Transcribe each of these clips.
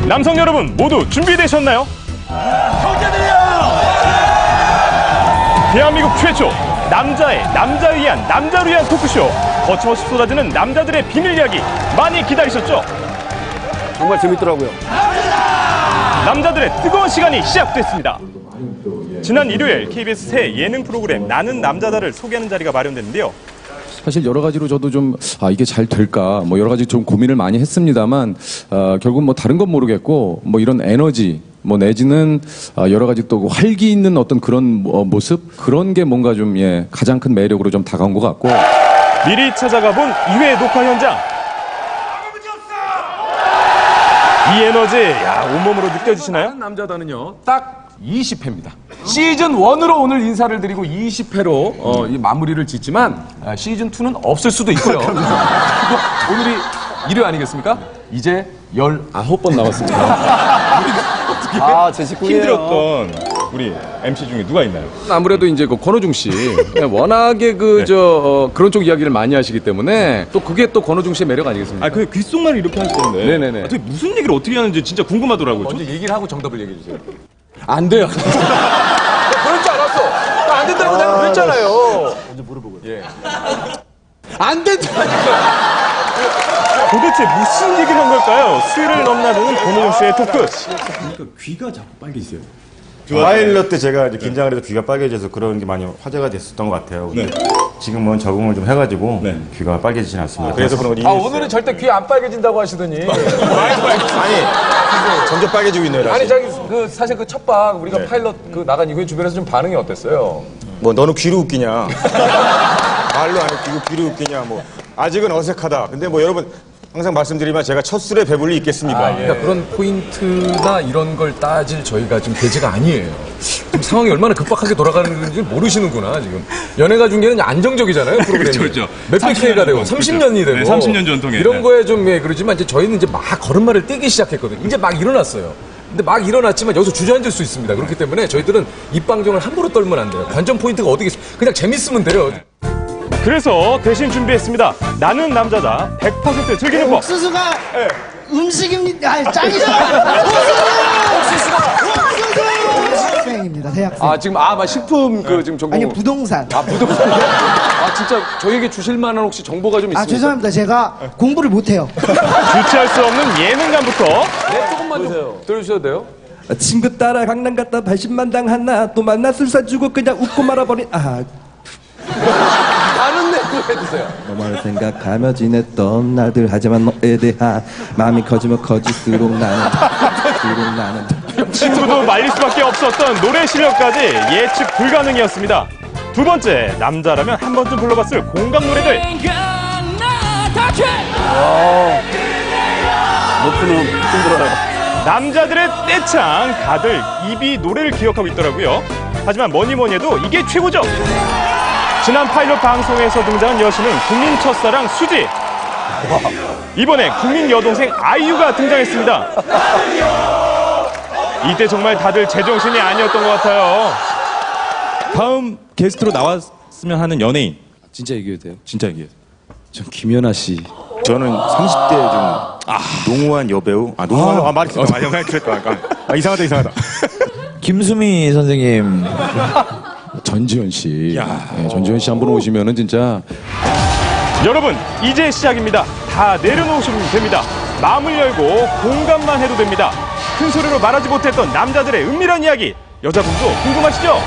남성 여러분 모두 준비되셨나요? 형제들이요! 대한민국 최초 남자를 위한 남자를 위한 토크쇼, 거침없이 쏟아지는 남자들의 비밀 이야기 많이 기다리셨죠? 정말 재밌더라고요. 남자들의 뜨거운 시간이 시작됐습니다. 지난 일요일 KBS 새 예능 프로그램 나는 남자다를 소개하는 자리가 마련됐는데요. 사실 여러 가지로 저도 좀 이게 잘 될까 뭐 여러 가지 좀 고민을 많이 했습니다만 결국 뭐 다른 건 모르겠고 뭐 이런 에너지 뭐 내지는 여러 가지 또 활기 있는 어떤 그런 모습 그런 게 뭔가 좀 가장 큰 매력으로 좀 다가온 것 같고 미리 찾아가 본 2회 녹화 현장. 이 에너지 온몸으로 느껴지시나요? 남자다는요 딱 20회입니다. 시즌 1으로 오늘 인사를 드리고 20회로 이 마무리를 짓지만 시즌 2는 없을 수도 있고요. 오늘이 1회 아니겠습니까? 이제 19번 남았습니다. 제 식구예요. 힘들었던 우리 MC 중에 누가 있나요? 아무래도 이제 그 권호중 씨 워낙에 그런 쪽 이야기를 많이 하시기 때문에 또 그게 또 권호중 씨의 매력 아니겠습니까? 그 귓속말을 이렇게 하시던데. 네네네. 어떻게 무슨 얘기를 어떻게 하는지 진짜 궁금하더라고요. 먼저 얘기를 하고 정답을 얘기해 주세요. 안 돼요. 그럴 줄 알았어. 안 된다고 내가 그랬잖아요. 먼저 물어보고. 예. 안 된다니까. 도대체 무슨 얘기를 한 걸까요? 수위를 넘나드는 권호중 씨의 토크. 그러니까 귀가 자꾸 빨개지세요. 파일럿 때 제가 이제 긴장을 해서 귀가 빨개져서 그런 게 많이 화제가 됐었던 것 같아요. 근데 지금은 적응을 좀 해가지고 귀가 빨개지진 않습니다. 그래서 그런 오늘은 절대 귀 안 빨개진다고 하시더니. 아니 점점 빨개지고 있네요. 아니 자기 사실 그 첫방 우리가 파일럿 나간 이후에 주변에서 좀 반응이 어땠어요? 뭐 너는 귀로 웃기냐? 말로 안 웃기고 귀로 웃기냐? 뭐 아직은 어색하다. 근데 뭐 여러분 항상 말씀드리면 제가 첫 술에 배불리 있겠습니까? 그러니까 그런 포인트나 이런 걸 따질 저희가 지금 계제가 아니에요. 지금 상황이 얼마나 급박하게 돌아가는 건지 모르시는구나 지금. 연예가 중계는 안정적이잖아요 프로그램이. 그렇죠. 몇백 회가 되고 30년이 되고. 네, 30년 전통에. 이런 거에 좀 그러지만 이제 저희는 이제 막 걸음마를 떼기 시작했거든요. 이제 막 일어났어요. 근데 막 일어났지만 여기서 주저앉을 수 있습니다. 그렇기 때문에 저희들은 입방정을 함부로 떨면 안 돼요. 관전 포인트가 어디 있어? 그냥 재밌으면 돼요. 그래서 대신 준비했습니다. 나는 남자다 100% 즐기는 법. 옥수수가 음식입니다. 짱이잖아. 대학생입니다. 대학생. 지금 식품 지금 전공. 아니 부동산. 부동산. 진짜 저희에게 주실 만한 혹시 정보가 좀 있습니까? 죄송합니다. 제가 공부를 못해요. 주체할 수 없는 예능감부터. 네, 조금만 좀 들어주셔도 돼요? 친구 따라 강남 갔다 80만 당 하나 또 만나 술 사주고 그냥 웃고 말아버린 다른 내용 해주세요. 너만 생각하며 지냈던 날들 하지만 너에 대한 마음이 커지면 커질수록 나는 친구도 말릴 수밖에 없었던 노래 실력까지 예측 불가능이었습니다. 두 번째, 남자라면 한 번쯤 불러봤을 공감 노래들. 높은 힘들어요. 남자들의 떼창, 다들 입이 노래를 기억하고 있더라고요. 하지만 뭐니 해도 이게 최고죠. 지난 파일럿 방송에서 등장한 여신은 국민 첫사랑 수지. 이번에 국민 여동생 아이유가 등장했습니다. 이때 정말 다들 제정신이 아니었던 것 같아요. 다음 게스트로 나왔으면 하는 연예인. 진짜 얘기해도 돼요? 진짜 얘기해요. 전 김연아 씨. 저는 30대 좀 농후한 여배우. 말이 그랬다. 이상하다. 김수미 선생님. 전지현 씨. 전지현 씨 한번 오시면은 진짜. 여러분, 이제 시작입니다. 다 내려놓으시면 됩니다. 마음을 열고 공감만 해도 됩니다. 큰 소리로 말하지 못했던 남자들의 은밀한 이야기. 여자분도 궁금하시죠?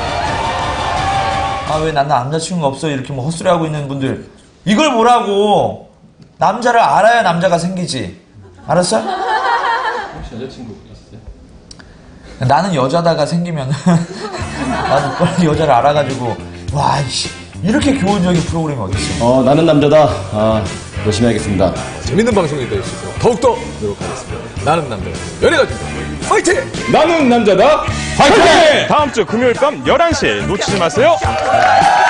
왜 나는 남자친구가 없어 이렇게 뭐 헛소리하고 있는 분들 이걸 보라고. 남자를 알아야 남자가 생기지. 알았어? 혹시 여자친구 있으세요? 나는 여자다가 생기면 나도 빨리 여자를 알아가지고 이렇게 교훈적인 프로그램이 어딨어. 나는 남자다. 열심히 하겠습니다. 재밌는 방송이 될 수 있도록 더욱더 노력하겠습니다. 나는 남자. 연예가 준다. 화이팅! 나는 남자다. 화이팅! 다음 주 금요일 밤 11시에 놓치지 마세요.